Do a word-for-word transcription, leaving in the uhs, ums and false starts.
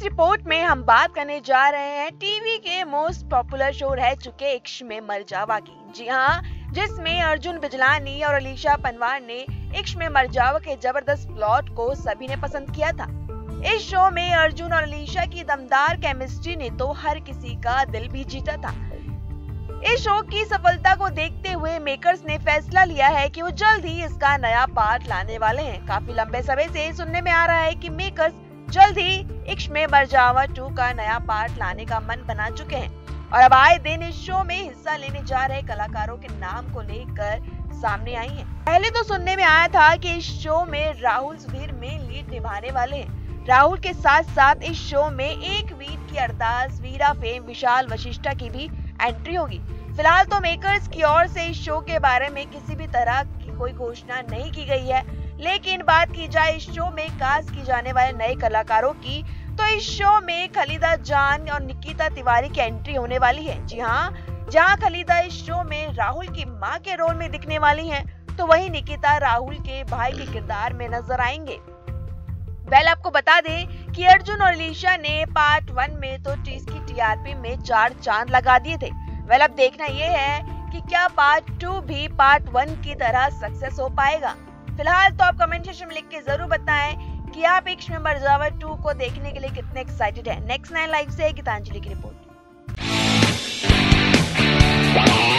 इस रिपोर्ट में हम बात करने जा रहे हैं टीवी के मोस्ट पॉपुलर शो रह चुके इश्क में मर जावा की। जी हाँ, जिसमें अर्जुन बिजलानी और अलीशा पंवार ने इश्क में मर जावा के जबरदस्त प्लॉट को सभी ने पसंद किया था। इस शो में अर्जुन और अलीशा की दमदार केमिस्ट्री ने तो हर किसी का दिल भी जीता था। इस शो की सफलता को देखते हुए मेकर्स ने फैसला लिया है कि वो जल्द ही इसका नया पार्ट लाने वाले हैं। काफी लंबे समय से सुनने में आ रहा है कि मेकर्स जल्द ही इश्क में मर जावा टू का नया पार्ट लाने का मन बना चुके हैं और अब आए दिन इस शो में हिस्सा लेने जा रहे कलाकारों के नाम को लेकर सामने आई हैं। पहले तो सुनने में आया था कि इस शो में राहुल सुधीर मेन लीड निभाने वाले हैं। राहुल के साथ साथ इस शो में एक वीर की अरदास वीरा फेम विशाल वशिष्ठा की भी एंट्री होगी। फिलहाल तो मेकर्स की ओर से इस शो के बारे में किसी भी तरह की कोई घोषणा नहीं की गई है, लेकिन बात की जाए इस शो में कास्ट की जाने वाले नए कलाकारों की, तो इस शो में खलीदा जान और निकिता तिवारी की एंट्री होने वाली है। जी हाँ, जहां खलीदा इस शो में राहुल की मां के रोल में दिखने वाली हैं, तो वहीं निकिता राहुल के भाई के किरदार में नजर आएंगे। वेल आपको बता दें कि अर्जुन और अलीशा ने पार्ट वन में तो टीज की टीआरपी में चार चांद लगा दिए थे। वेल अब देखना ये है कि क्या पार्ट टू भी पार्ट वन की तरह सक्सेस हो पाएगा। फिलहाल तो आप कमेंट सेक्शन में लिख के जरूर बताएं कि आप इश्क में मर जावा टू को देखने के लिए कितने एक्साइटेड हैं। नेक्स्ट नाइन लाइव से गीतांजलि की रिपोर्ट।